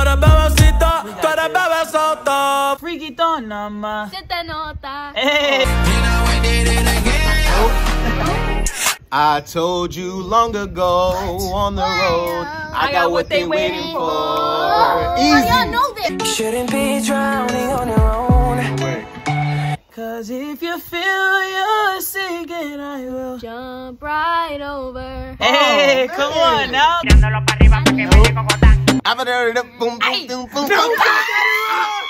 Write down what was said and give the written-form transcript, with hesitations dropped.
eres bebecita, tú eres bebesota. Friquito nada más. Se te nota. I told you long ago on the road, I got what they waiting for. Easy. Y'all know this. You shouldn't be drowning on your own. Cause if you feel you're sinking, I will Jump right over. Hey, come on now. I've heard it. Boom, boom, boom, boom, boom.